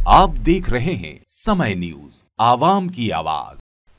आप देख रहे हैं समय न्यूज, आवाम की आवाज।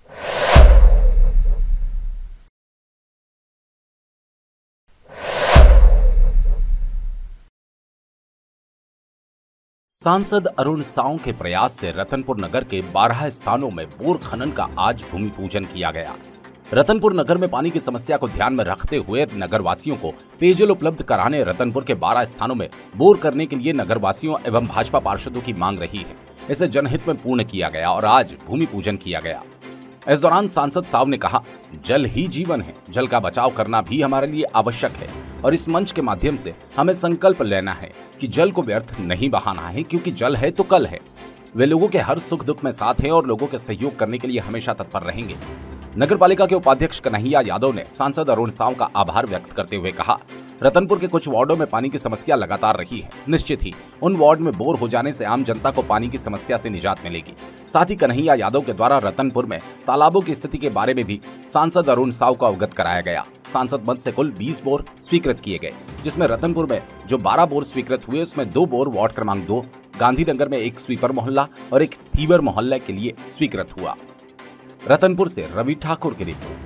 सांसद अरुण साव के प्रयास से रतनपुर नगर के 12 स्थानों में बोर खनन का आज भूमि पूजन किया गया। रतनपुर नगर में पानी की समस्या को ध्यान में रखते हुए नगरवासियों को पेयजल उपलब्ध कराने रतनपुर के 12 स्थानों में बोर करने के लिए नगरवासियों एवं भाजपा पार्षदों की मांग रही है। इसे जनहित में पूर्ण किया गया और आज भूमि पूजन किया गया। इस दौरान सांसद साव ने कहा, जल ही जीवन है, जल का बचाव करना भी हमारे लिए आवश्यक है और इस मंच के माध्यम से हमें संकल्प लेना है कि जल को व्यर्थ नहीं बहाना है, क्योंकि जल है तो कल है। वे लोगों के हर सुख दुख में साथ हैं और लोगों के सहयोग करने के लिए हमेशा तत्पर रहेंगे। नगरपालिका के उपाध्यक्ष कन्हैया यादव ने सांसद अरुण साव का आभार व्यक्त करते हुए कहा, रतनपुर के कुछ वार्डों में पानी की समस्या लगातार रही है। निश्चित ही उन वार्ड में बोर हो जाने से आम जनता को पानी की समस्या से निजात मिलेगी। साथ ही कन्हैया यादव के द्वारा रतनपुर में तालाबों की स्थिति के बारे में भी सांसद अरुण साव को अवगत कराया गया। सांसद मद से कुल 20 बोर स्वीकृत किए गए, जिसमें रतनपुर में जो 12 बोर स्वीकृत हुए उसमें 2 बोर वार्ड क्रमांक 2, गांधीनगर में 1 स्वीपर मोहल्ला और 1 थीवर मोहल्ले के लिए स्वीकृत हुआ। रतनपुर से रवि ठाकुर की रिपोर्ट।